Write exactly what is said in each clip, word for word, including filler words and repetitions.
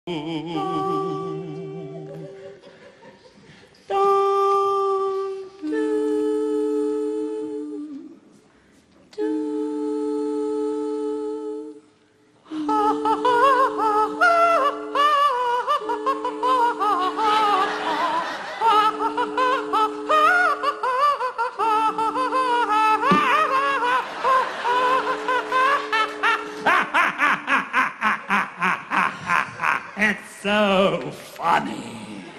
It's so funny.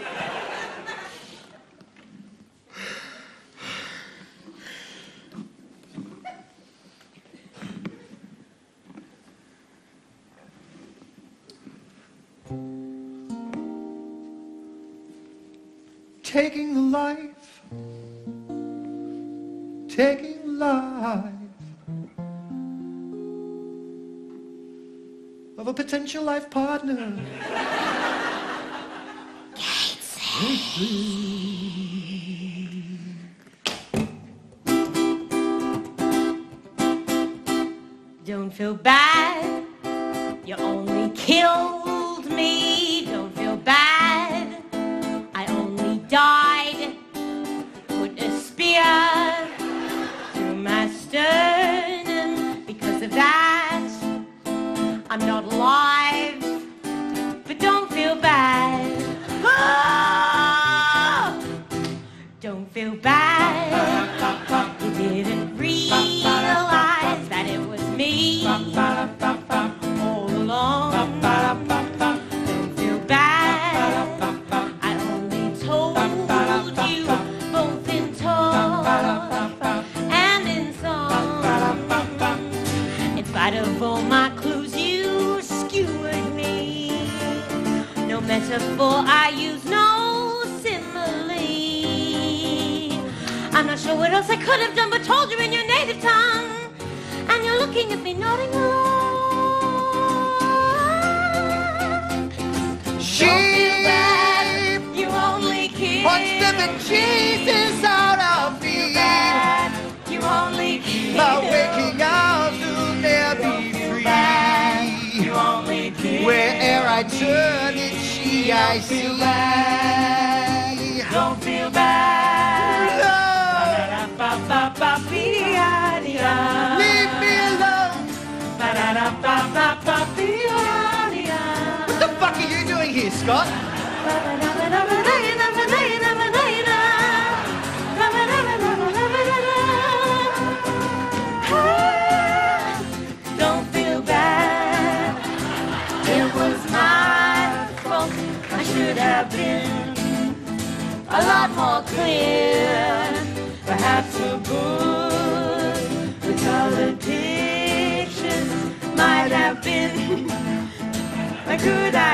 Taking life, taking life of a potential life partner. Don't feel bad, you only killed me. Don't feel bad, I only died. Put a spear through my sternum. Because of that, I'm not alive. But don't feel bad. Oh! Don't feel bad. You didn't realize that it was me all along. Don't feel bad. I only told you both in talk and in song. In spite of all my clues, you skewered me. No metaphor I use, no simile. I'm not sure what else I could have done but told you in your native tongue. And you're looking at me nodding along. She You only killed punched the Jesus out of me. You only killed My waking hours will never be free. You only killed Where'er I turn, it's she I see. Don't feel bad. Love, Ba-da-ba-ba-ba-ba-dee-ah-dee-ah. leave me alone. Ba-da-da-ba-ba-ba-dee-ah-dee-ah. What the fuck are you doing here, Scott? Don't feel bad. It was my fault. I should have been a lot more clear. Perhaps a book with colored pictures might have been a good idea.